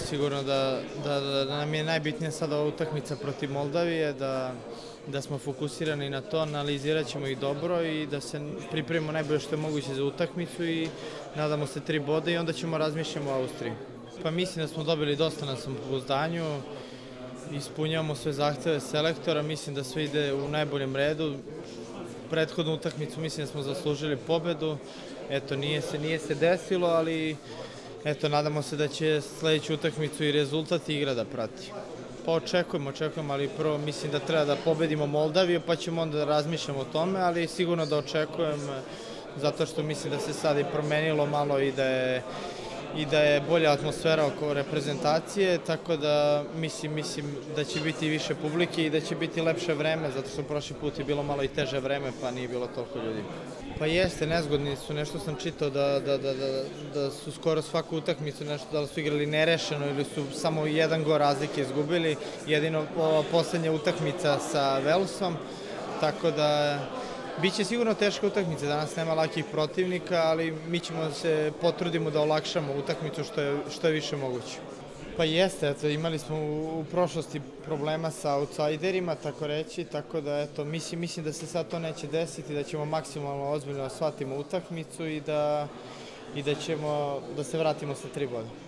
sigurno da nam je najbitnija sada ova utakmica protiv Moldavije, da smo fokusirani na to, analizirat ćemo ih dobro i da se pripremimo najbolje što je moguće za utakmicu i nadamo se 3 boda i onda ćemo razmišljati o Austriji. Pa mislim da smo dobili dosta na samopouzdanju, ispunjavamo sve zahteve selektora, mislim da sve ide u najboljem redu. Prethodnu utakmicu mislim da smo zaslužili pobedu, eto nije se desilo, ali eto nadamo se da će sledeću utakmicu i rezultat i igra da prati. Pa očekujemo, ali prvo mislim da treba da pobedimo Moldaviju, pa ćemo onda da razmišljamo o tome, ali sigurno da očekujem, zato što mislim da se sad i promenilo malo i da je bolja atmosfera oko reprezentacije, tako da mislim da će biti više publike i da će biti lepše vreme, zato što prošli put je bilo malo i teže vreme, pa nije bilo toliko ljudi. Pa jeste, nezgodni su, nešto sam čitao da su skoro svaku utakmicu nešto, da li su igrali nerešeno ili su samo 1 gol razlike izgubili, jedino poslednja utakmica sa Velsom, tako da biće sigurno teška utakmica, danas nema lakih protivnika, ali mi ćemo se potrudimo da olakšamo utakmicu što je više moguće. Pa jeste, eto, imali smo u prošlosti problema sa outsiderima, tako reći, tako da eto, mislim da se sad to neće desiti, da ćemo maksimalno ozbiljno shvatimo utakmicu i da ćemo da se vratimo sa 3 boda.